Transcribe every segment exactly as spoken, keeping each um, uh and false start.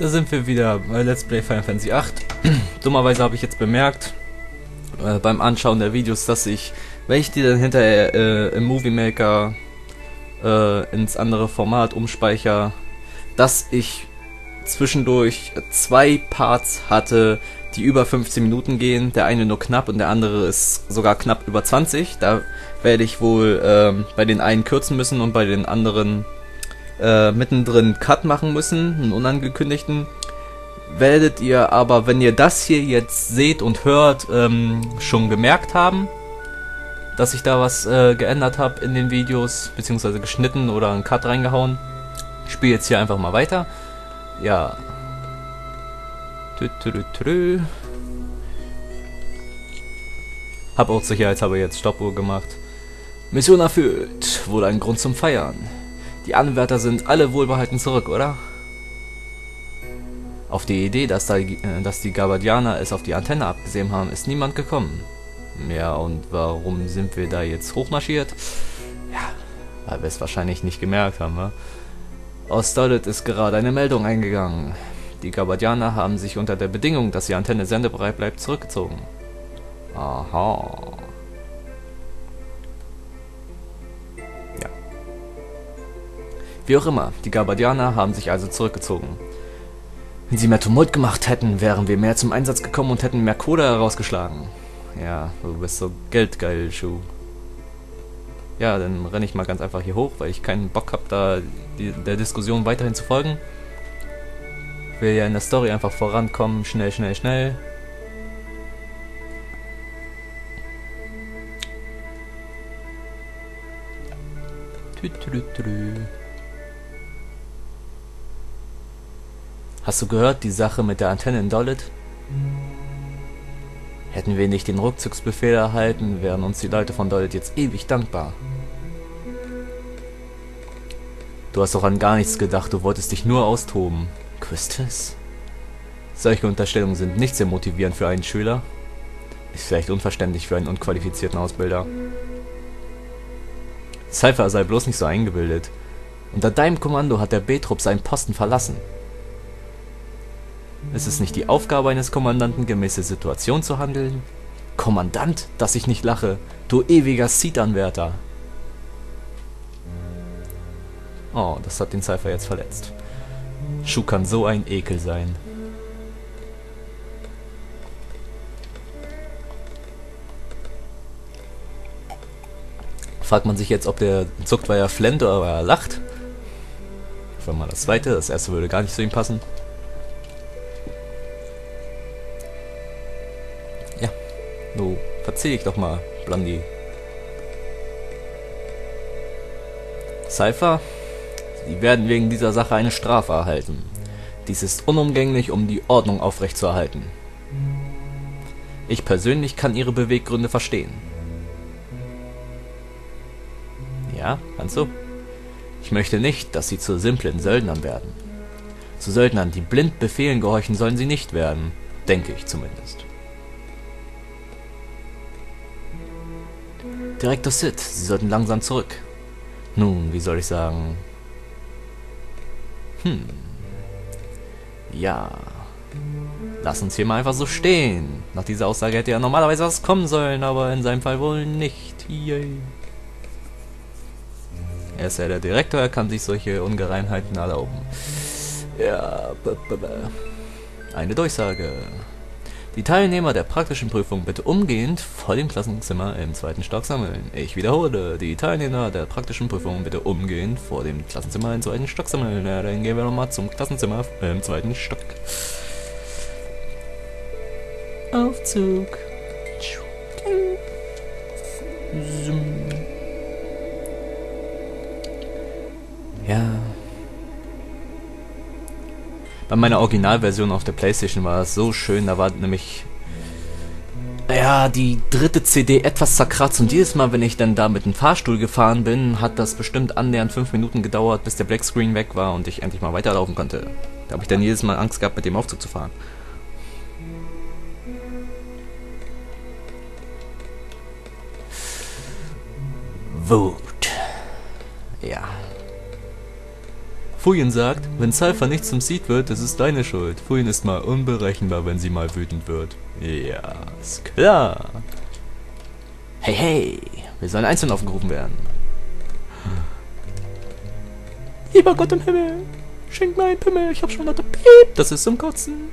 Da sind wir wieder bei Let's Play Final Fantasy acht. Dummerweise habe ich jetzt bemerkt, äh, beim Anschauen der Videos, dass ich, wenn ich die dann hinterher äh, im Movie Maker äh, ins andere Format umspeichere, dass ich zwischendurch zwei Parts hatte, die über fünfzehn Minuten gehen. Der eine nur knapp und der andere ist sogar knapp über zwanzig. Da werde ich wohl ähm, bei den einen kürzen müssen und bei den anderen äh, mittendrin Cut machen müssen, einen unangekündigten. Werdet ihr aber, wenn ihr das hier jetzt seht und hört, ähm, schon gemerkt haben, dass ich da was äh, geändert habe in den Videos, beziehungsweise geschnitten oder einen Cut reingehauen. Ich spiele jetzt hier einfach mal weiter. Ja. Tü -tü -tü -tü. Hab auch sicherheitshalber jetzt Stoppuhr gemacht. Mission erfüllt. Wohl ein Grund zum Feiern. Die Anwärter sind alle wohlbehalten zurück, oder? Auf die Idee, dass, da, äh, dass die Gabadianer es auf die Antenne abgesehen haben, ist niemand gekommen. Ja, und warum sind wir da jetzt hochmarschiert? Ja, weil wir es wahrscheinlich nicht gemerkt haben, wa? Aus Stoddard ist gerade eine Meldung eingegangen. Die Gabadianer haben sich unter der Bedingung, dass die Antenne sendebereit bleibt, zurückgezogen. Aha. Ja. Wie auch immer, die Gabadianer haben sich also zurückgezogen. Wenn sie mehr Tumult gemacht hätten, wären wir mehr zum Einsatz gekommen und hätten mehr Kohle herausgeschlagen. Ja, du bist so geldgeil, Schuh. Ja, dann renne ich mal ganz einfach hier hoch, weil ich keinen Bock habe, da die, der Diskussion weiterhin zu folgen. Ich will ja in der Story einfach vorankommen, schnell, schnell, schnell. Tü -tü -tü -tü. Hast du gehört, die Sache mit der Antenne in Dollard? Hätten wir nicht den Rückzugsbefehl erhalten, wären uns die Leute von Dollard jetzt ewig dankbar. Du hast doch an gar nichts gedacht, du wolltest dich nur austoben. Quistis? Solche Unterstellungen sind nicht sehr motivierend für einen Schüler. Ist vielleicht unverständlich für einen unqualifizierten Ausbilder. Cypher sei bloß nicht so eingebildet. Unter deinem Kommando hat der B-Trupp seinen Posten verlassen. Ist es nicht die Aufgabe eines Kommandanten, gemäß der Situation zu handeln? Kommandant, dass ich nicht lache, du ewiger Seed-Anwärter. Oh, das hat den Cypher jetzt verletzt. Schuh kann so ein Ekel sein. Fragt man sich jetzt, ob der zuckt, weil er flennt oder weil er lacht. Das war mal das zweite, das erste würde gar nicht zu ihm passen. Ja, so, verzeih dich doch mal, Blondie. Cypher? Sie werden wegen dieser Sache eine Strafe erhalten. Dies ist unumgänglich, um die Ordnung aufrechtzuerhalten. Ich persönlich kann Ihre Beweggründe verstehen. Ja, kannst du? Ich möchte nicht, dass Sie zu simplen Söldnern werden. Zu Söldnern, die blind Befehlen gehorchen, sollen Sie nicht werden. Denke ich zumindest. Direktor Sid, Sie sollten langsam zurück. Nun, wie soll ich sagen... Hm. Ja. Lass uns hier mal einfach so stehen. Nach dieser Aussage hätte ja normalerweise was kommen sollen, aber in seinem Fall wohl nicht. Yay. Er ist ja der Direktor, er kann sich solche Ungereimheiten erlauben. Ja. Eine Durchsage. Die Teilnehmer der praktischen Prüfung bitte umgehend vor dem Klassenzimmer im zweiten Stock sammeln. Ich wiederhole, die Teilnehmer der praktischen Prüfung bitte umgehend vor dem Klassenzimmer im zweiten Stock sammeln. Ja, dann gehen wir nochmal zum Klassenzimmer im zweiten Stock. Aufzug. Ja. Bei meiner Originalversion auf der PlayStation war es so schön, da war nämlich ja die dritte C D etwas zerkratzt und jedes Mal, wenn ich dann da mit dem Fahrstuhl gefahren bin, hat das bestimmt annähernd fünf Minuten gedauert, bis der Blackscreen weg war und ich endlich mal weiterlaufen konnte. Da habe ich dann jedes Mal Angst gehabt, mit dem Aufzug zu fahren. Wut. Ja. Fuyin sagt, wenn Cypher nicht zum Seed wird, es ist deine Schuld. Fuyin ist mal unberechenbar, wenn sie mal wütend wird. Ja, ist klar. Hey, hey, wir sollen einzeln aufgerufen werden. Lieber Gott im Himmel, schenk mir einen Pimmel, ich hab schon lauter Piep, das ist zum Kotzen.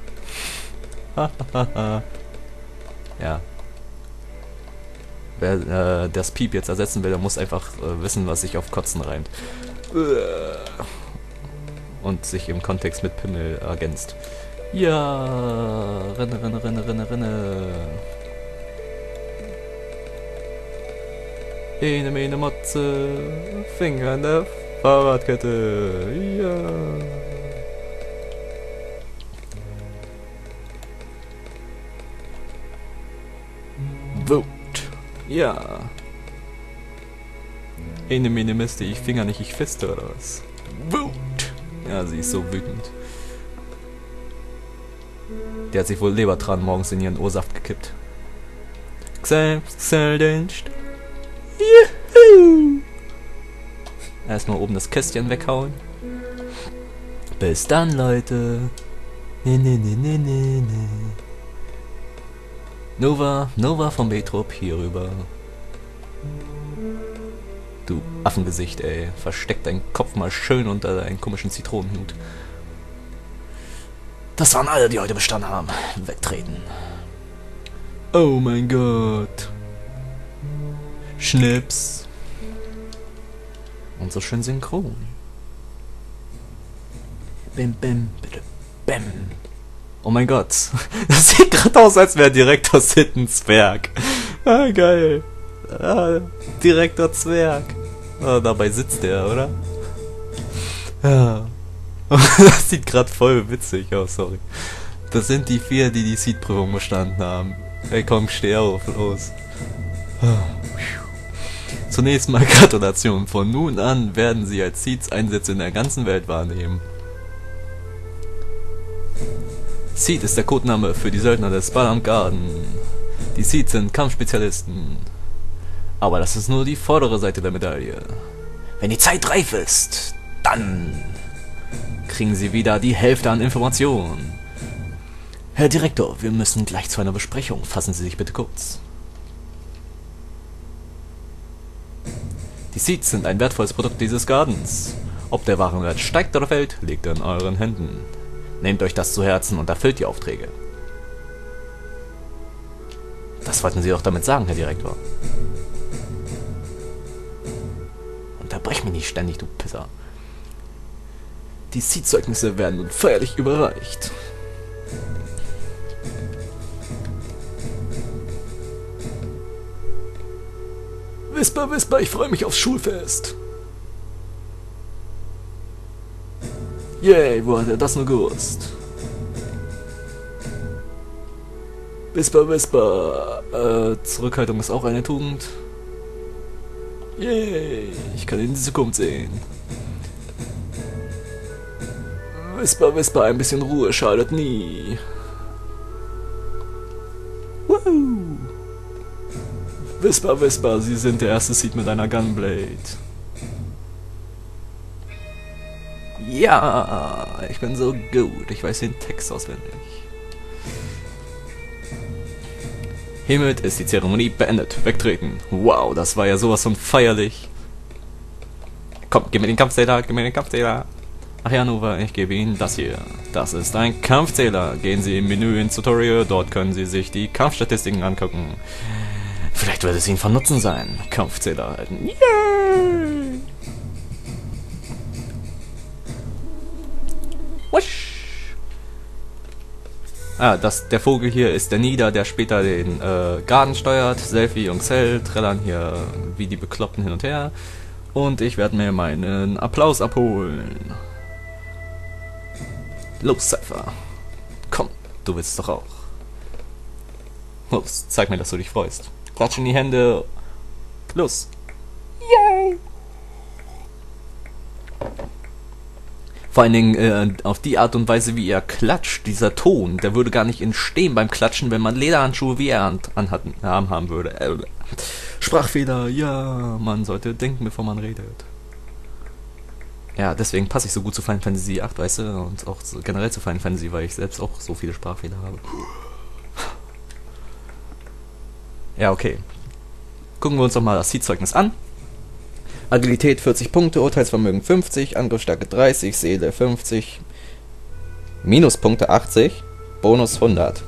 Ja. Wer äh, das Piep jetzt ersetzen will, der muss einfach äh, wissen, was sich auf Kotzen reimt. Und sich im Kontext mit Pimmel ergänzt. Ja, renne, renne, renne, renne, renne. Ene, mene, Motze, Finger in der Fahrradkette. Ja. Vote. Ja. Ene, mene, Miste, ich Finger nicht, ich feste oder was? Vote. Ja, sie ist so wütend. Der hat sich wohl Lebertran morgens in ihren O-Saft gekippt. Selbstverständlich. Juhu! Erstmal oben das Kästchen weghauen. Bis dann, Leute. Ne, ne, ne, ne, ne, ne. Nova, Nova vom B-Trupp hier rüber. Du Affengesicht, ey. Versteck deinen Kopf mal schön unter deinen komischen Zitronenhut. Das waren alle, die heute bestanden haben. Wegtreten. Oh mein Gott. Schnips. Und so schön synchron. Bim, bim, bitte, bim. Oh mein Gott. Das sieht gerade aus, als wäre Direktor Sid ein Zwerg. Ah, geil. Ah, Direktor Zwerg. Ah, dabei sitzt er, oder? Ja. Das sieht gerade voll witzig aus, sorry. Das sind die vier, die die Seed-Prüfung bestanden haben. Hey, komm, steh auf, los. Zunächst mal Gratulation. Von nun an werden sie als Seeds Einsätze in der ganzen Welt wahrnehmen. Seed ist der Codename für die Söldner des Balam Garden. Die Seeds sind Kampfspezialisten. Aber das ist nur die vordere Seite der Medaille. Wenn die Zeit reif ist, dann kriegen sie wieder die Hälfte an Informationen. Herr Direktor, wir müssen gleich zu einer Besprechung. Fassen Sie sich bitte kurz. Die Seeds sind ein wertvolles Produkt dieses Gardens. Ob der Warenwert steigt oder fällt, liegt in euren Händen. Nehmt euch das zu Herzen und erfüllt die Aufträge. Das wollten Sie doch damit sagen, Herr Direktor. Unterbrech mich nicht ständig, du Pisser. Die Seed-Zeugnisse werden nun feierlich überreicht. Wisper, Wisper, ich freue mich aufs Schulfest. Yay, wo hat er das nur gewusst? Wisper, Wisper, äh, Zurückhaltung ist auch eine Tugend. Yay, ich kann in die Zukunft sehen. Wisper, Wisper, ein bisschen Ruhe schadet nie. Woohoo! Wisper, Wisper, Sie sind der erste Seed mit einer Gunblade. Ja, ich bin so gut. Ich weiß den Text auswendig. Hiermit ist die Zeremonie beendet. Wegtreten. Wow, das war ja sowas von feierlich. Komm, gib mir den Kampfzähler, gib mir den Kampfzähler. Ach ja, Nova, ich gebe Ihnen das hier. Das ist ein Kampfzähler. Gehen Sie im Menü ins Tutorial, dort können Sie sich die Kampfstatistiken angucken. Vielleicht wird es Ihnen von Nutzen sein. Kampfzähler erhalten. Yay! Wusch! Ah, das, der Vogel hier ist der Nida, der später den äh, Garten steuert. Selfie und Xell trällern hier wie die Bekloppten hin und her. Und ich werde mir meinen Applaus abholen. Los, Cypher. Komm, du willst doch auch. Los, zeig mir, dass du dich freust. Klatsch in die Hände. Los. Yay! Vor allen Dingen äh, auf die Art und Weise, wie er klatscht, dieser Ton, der würde gar nicht entstehen beim Klatschen, wenn man Lederhandschuhe wie er anhatten, an haben würde. Äh, Sprachfehler, ja, man sollte denken, bevor man redet. Ja, deswegen passe ich so gut zu Final Fantasy acht, weißt du, und auch so generell zu Final Fantasy, weil ich selbst auch so viele Sprachfehler habe. Ja, okay. Gucken wir uns doch mal das Seed-Zeugnis an. Agilität vierzig Punkte, Urteilsvermögen fünfzig, Angriffsstärke dreißig, Seele fünfzig, Minuspunkte achtzig, Bonus hundert.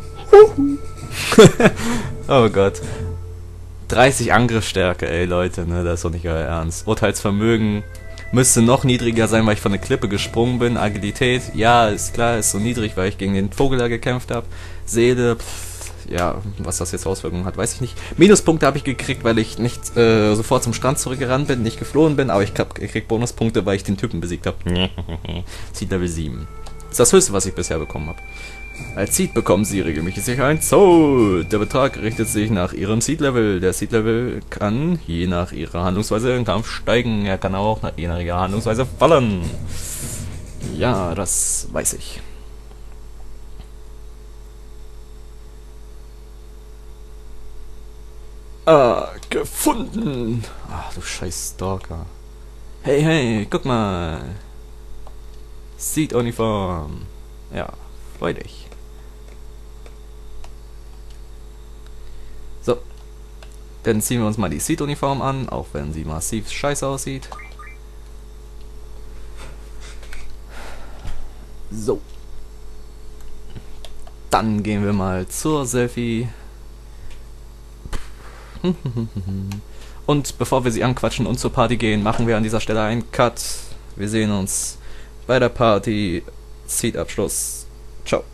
Oh Gott. dreißig Angriffsstärke, ey Leute, ne, das ist doch nicht euer Ernst. Urteilsvermögen müsste noch niedriger sein, weil ich von der Klippe gesprungen bin. Agilität, ja, ist klar, ist so niedrig, weil ich gegen den Vogel da gekämpft habe. Seele, pff, ja, was das jetzt Auswirkungen hat, weiß ich nicht. Minuspunkte habe ich gekriegt, weil ich nicht äh, sofort zum Strand zurückgerannt bin, nicht geflohen bin, aber ich krieg Bonuspunkte, weil ich den Typen besiegt habe. Seed Level sieben. Das ist das höchste, was ich bisher bekommen habe. Als Seed bekommen Sie regelmäßig ein Soul. Der Betrag richtet sich nach Ihrem Seed-Level. Der Seed-Level kann je nach Ihrer Handlungsweise im Kampf steigen. Er kann auch nach je nach Ihrer Handlungsweise fallen. Ja, das weiß ich. Ah, gefunden. Ach, du scheiß Stalker. Hey, hey, guck mal. Seed-Uniform. Ja, freu dich. So. Dann ziehen wir uns mal die Seed-Uniform an, auch wenn sie massiv scheiße aussieht. So. Dann gehen wir mal zur Selfie. Und bevor wir sie anquatschen und zur Party gehen, machen wir an dieser Stelle einen Cut. Wir sehen uns bei der Party. Seed-Abschluss. Ciao.